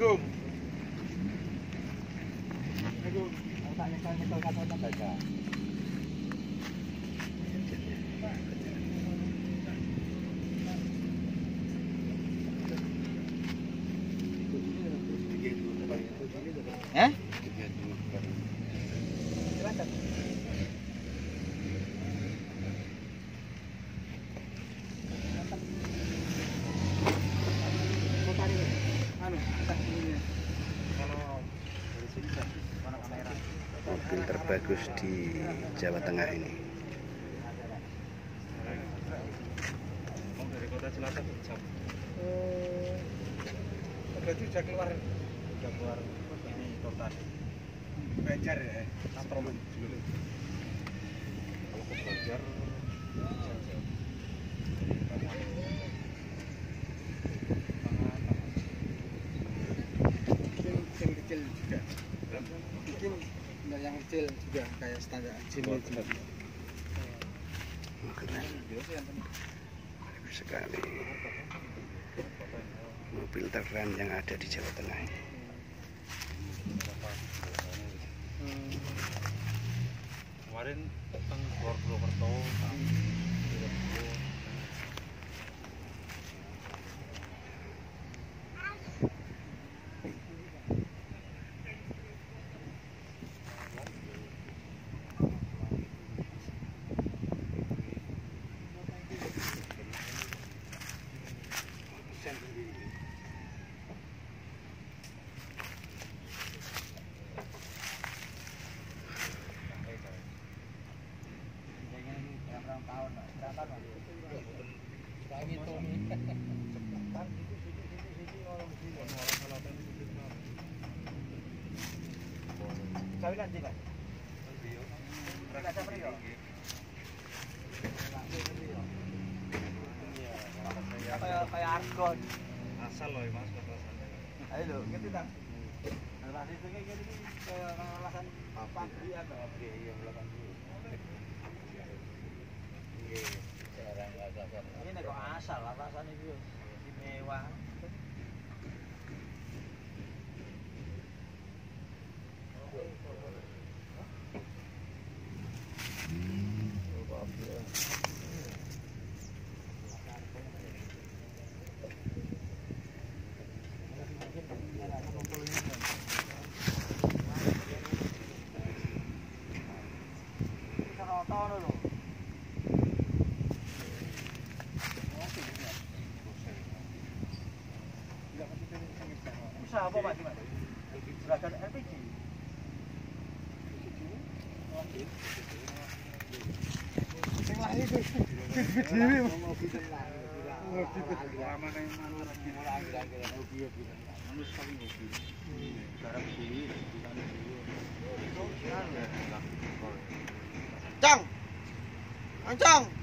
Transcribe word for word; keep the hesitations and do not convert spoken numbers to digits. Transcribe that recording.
Assalamualaikum. Mau tak nyekel-nyekel kata baca. Eh? Mobil terbagus di Jawa Tengah ini. Dari kota Cilacap jam. Oh. Berarti sudah keluar, sudah keluar ini kota Banjar ya, Kastroman dulu. Kalau ke Banjar, kecil-kecil juga. Bikin yang kecil juga kayak standar Jimny juga. Bagus sekali mobil terkeren yang ada di Jawa Tengah ini. Kemarin teng Purwokerto. Tahun berapa Bang? Saya ngitung nih. Cepetan gitu situ-situ orang sini. Orang-orang itu Jawi nanti Pak. Enggak ada priyo. Kayak kayak argon. Asal loh Mas katasannya. Ayo lho, ngerti ta? Nah, itu kayak gitu kayak alasan pabrik atau pabrik yang belakang itu. Ini kok asal alasan itu mewah. Usaha apa Pak? Juragan L P G. Sing lah iki. Dhewe. Cang. Ancang.